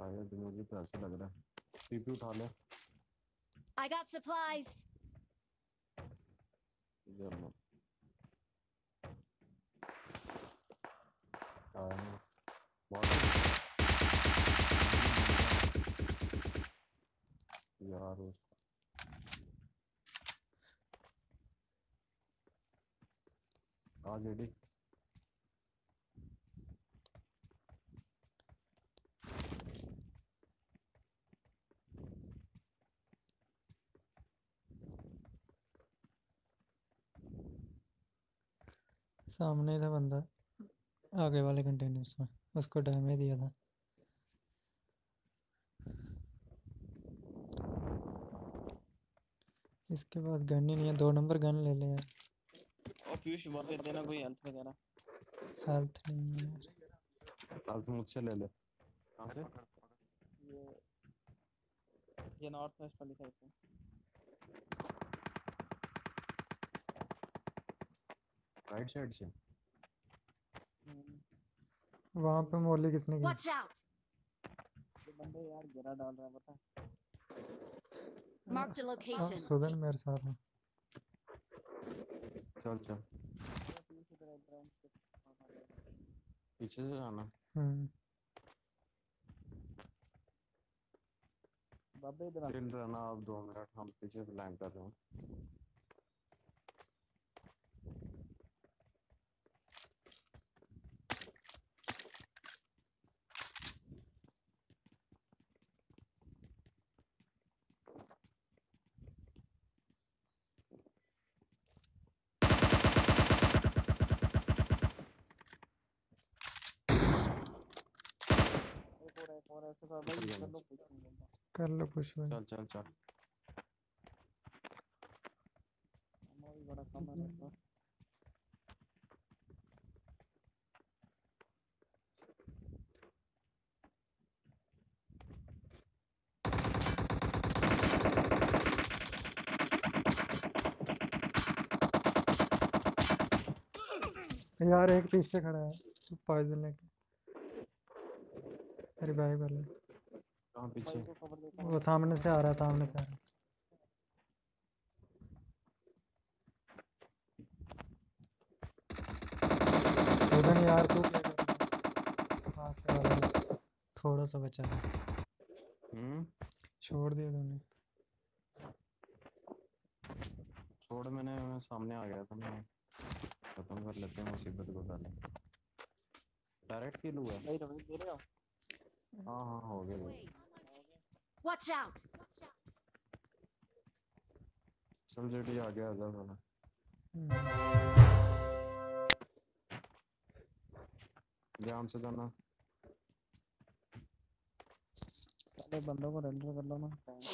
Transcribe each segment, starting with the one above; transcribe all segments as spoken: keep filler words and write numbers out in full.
शायद मुझे तो ऐसा लग रहा है। पीपी उठा ले। I got supplies. जरूर आया बहुत यार उस आ जेडी सामने था बंदा आगे वाले कंटेनर्स में, उसको डैमेज दिया था। इसके पास गन ही नहीं है, दो नंबर गन ले ले यार। और पीयूष वहाँ पे देना कोई हेल्थ वगैरह। हेल्थ नहीं है यार। अब तुम मुझसे ले ले। कहाँ से? ये ये नॉर्थ वेस्ट वाली साइड से। राइट साइड से। वहाँ पे मोली किसने की? Watch out. ये बंदे यार गिरा डाल रहा है पता है। Marked a हाँ, location. सुदन मेरे साथ है। चल चल ये पीयूष इधर है, ग्राउंड पे। पीछे से जाना। हम्म बाबे इधर आ। चिल रहना आप दो मिनट, हम पीछे से लाइन कर रहे हैं। एक और है, एक और है, ऐसे कर भाई कर लो कुछ नहीं बोलता। कर लो पुश भाई। चल चल चल हमारा भी बड़ा कम है मेरे पास। यार एक पीछे खड़ा है पॉइजन लेके, रिवाइव कर ले। कहाँ भाई पीछे? को खबर देता वो सामने से आ रहा है, सामने से आ रहा है। सुदन यार तू क्या कर रहा है? आगे वाला थोड़ा सा बचा है, हम्म छोड़ दिया तूने। छोड़ मैंने, मैं सामने आ गया था। मैं खत्म कर लेते हैं मुसीबत को पहले। डायरेक्ट किल हुआ है। भाई रवि दे रहे हो। हाँ हाँ हो गया वो। Watch out. चल जेडी आ गया आजा वाला। हम्म, ध्यान से जाना। पहले बंदों को रेंडर कर लो ना।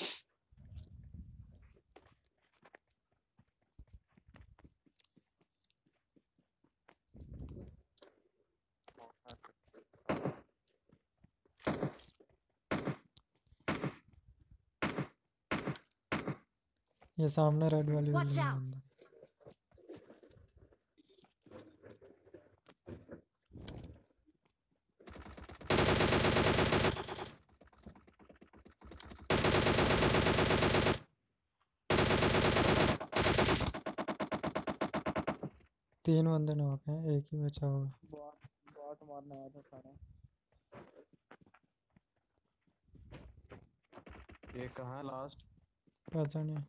ये सामने रेड वाली Watch बिल्डिंग में out. बंदा। तीन बंदे नॉक हैं, एक ही बचा होगा। बॉट बॉट मारने आया था सारा। एक कहाँ है लास्ट? पता नहीं।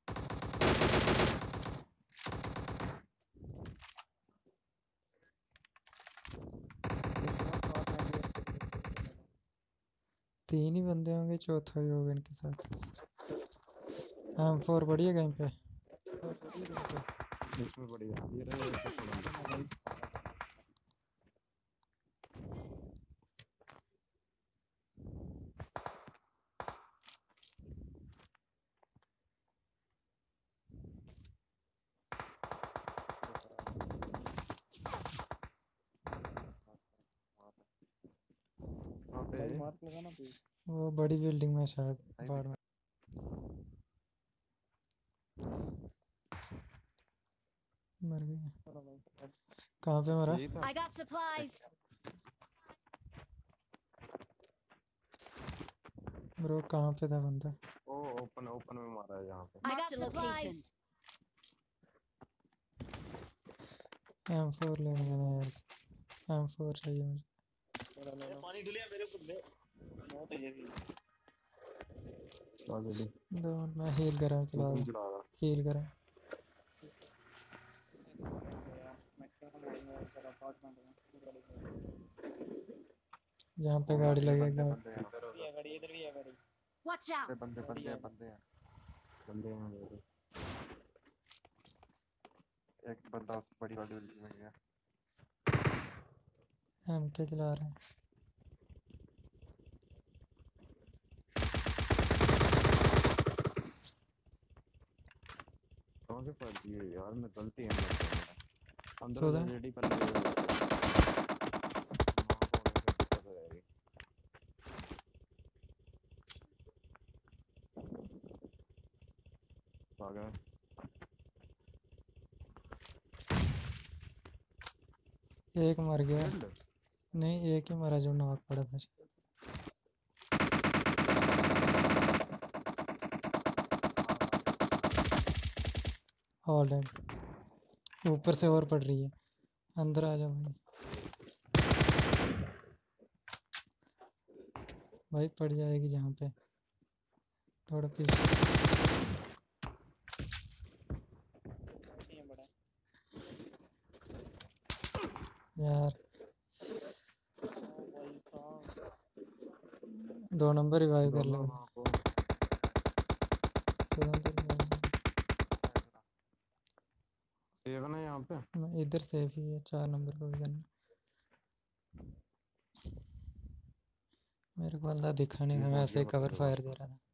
तीन ही बंदे होंगे, चौथा भी होगा इनके साथ। एम फोर बढ़िया कहीं पे। इसमें बढ़िया ये रहे एक थोड़ा। वहाँ पे भाई मार्क लगा ना पीयूष। वो बड़ी बिल्डिंग में शायद बाहर में। मर गया। चलो भाई कहाँ पे मरा? यही था। I got supplies. ब्रो कहाँ पे था बंदा? ओ ओपन ओपन में मारा है यहाँ पे। I got supplies. M four लेने जाना है यार, एम फोर चाहिए मुझे। चलो ले लो पानी डुलिया मेरे ऊपर दे बहुत है ये भी चला जल्दी। दो मिनट मैं हील कर रहा हूँ, चला तुम दो, चला रहा। हील कर रहा हूँ। मैक्सिमम होएगा चलो पाँच मिनट में गाड़ी से जहाँ पे हाँ, गाड़ी बंदे लगेगी बंदे गाड़ी। बंदे हैं। इधर भी है गाड़ी इधर भी है गाड़ी Watch out. बंदे गाड़ी बंदे है बंदे हैं बंदे हैं मेरे। एक बंदा उस बड़ी वाली बिल्डिंग में गया। हम क्या चला रहे हैं? कौन से फाइट की है यार, मैं गलती है मेरा। अंदर सो हो जा जा। रेडी पहले ये हो जाए। मां को होने से दिक्कत हो जाएगी। आ गया। एक मर गया। फील्ड नहीं, एक ही मरा जो नॉक पड़ा था। All dead. ऊपर से और पड़ रही है, अंदर आ जाओ भाई। भाई पड़ जाएगी जहाँ पे, थोड़ा पीछे। नहीं है बड़ा यार ओ भाई साहब दो नंबर रिवाइव कर दोनों लो। मां को सुरेंद्र भाई, सेव है ना यहाँ पे। मैं इधर सेफ ही है, चार नंबर को भी करना। मेरे को बंदा दिखा नहीं ये था, मैं पहुंच ऐसे गया ही पता कवर नहीं फायर दे रहा था।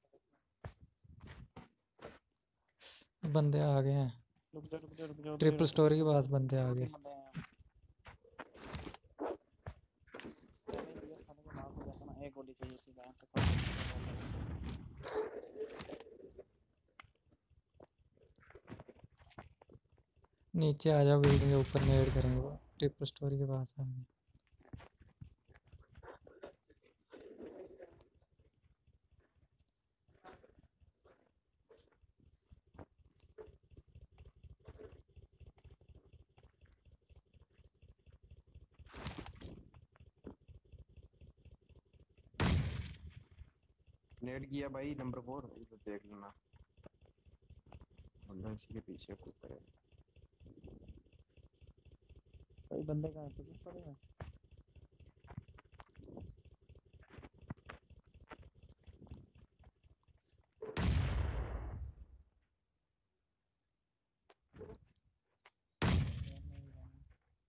बंदे आ गए हैं, रुक जा रुक जा रुक जा उधर ही ट्रिपल रुक स्टोरी के उधर ही पास रुक बंदे आ दो गए। तीन बंदे हैं यहाँ पहले भैया साले को नाक हो जाता ना एक गोली चाहिए थी यहाँ पे नीचे आ जाओ, बिल्डिंग के ऊपर नेड करेंगे वो, ट्रिपल स्टोरी के पास आ गए। नेट किया भाई नंबर फोर, इधर देख लेना। बंदा इसी के पीछे कूद करे। कई बंदे कहाँ पे कुछ पड़े हैं ये नहीं जाना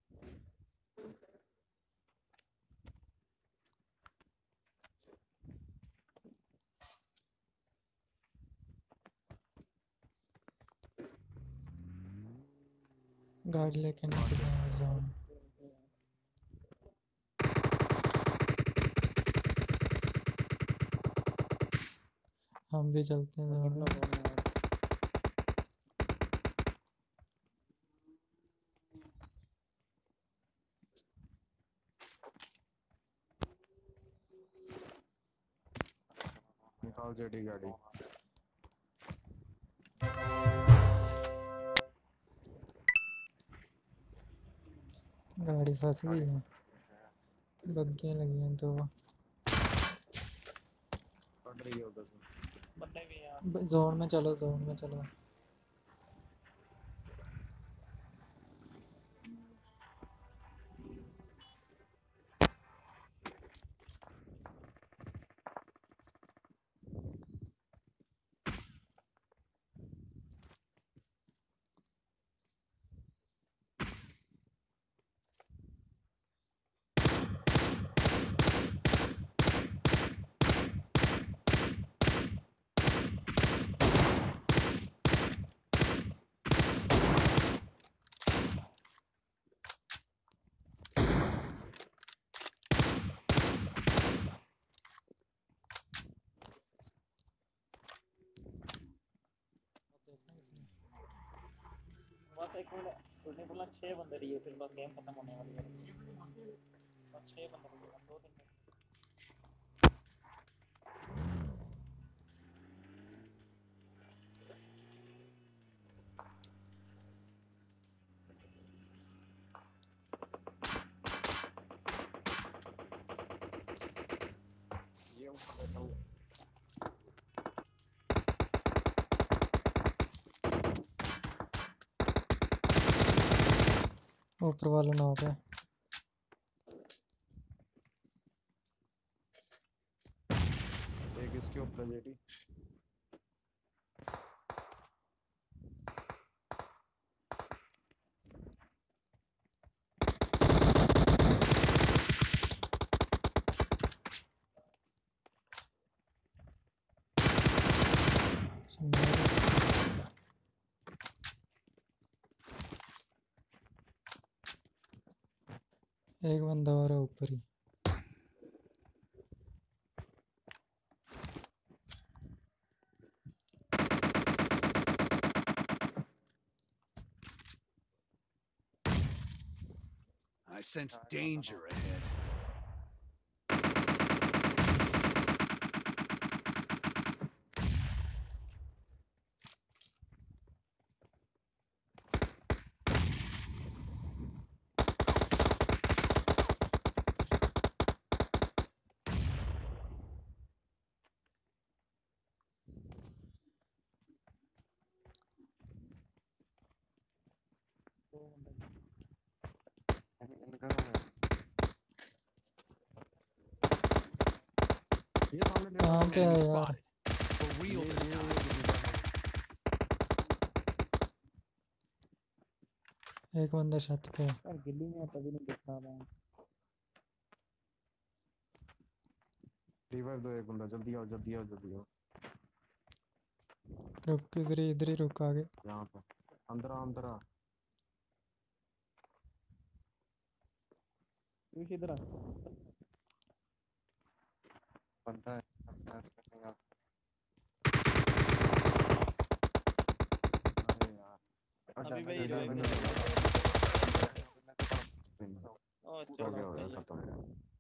गाड़ी लेके निकल जाओ जोन। हम भी चलते हैं पकड़ जोन लो में। दोनों यार निकाल जेडी गाड़ी। गाड़ी फंस गई गाड़ी है, बग्गियां लगी हैं दो। पड़ रही है उधर से। बंदे भी हैं यहाँ ब- जोन में चलो, जोन में चलो। देखना किसने। बस एक मिनट टूटने बोला छह बंदे रही है फिर बस गेम खत्म होने वाली है बस छह बंदे रही है दो तीन ऊपर वाला ना हो गया। एक इसके ऊपर जेटी। एक बंदा और है ऊपर ही। I sense danger ahead. इनका ये सामने कहाँ पे है Enemy यार? spotted. For real ये this ये time. ये एक बंदा छत पे है। यार गिल्ली में तभी नहीं दिख रहा मैं। रिवाइव दो एक बंदा, जल्दी आओ जल्दी आओ जल्दी आओ। रुक, इधर ही इधर ही रुक आगे। यहाँ पे अंदर आ अंदर आ। पीयूष इधर आ। बंदा है बंदा है, इसमें नहीं आ- अरे यार अभी भाई रिवाइव रिवाइव में नहीं दो। आ हो ओ गया हो चलो गया सही है। खत्म हो गया।